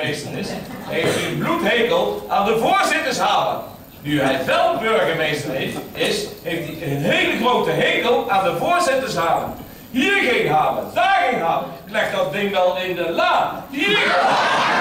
burgemeester is, heeft hij een bloedhekel aan de voorzittershalen. Nu hij wel burgemeester heeft hij een hele grote hekel aan de voorzittershalen. Hier geen halen, daar geen halen. Ik leg dat ding wel in de la. Hier!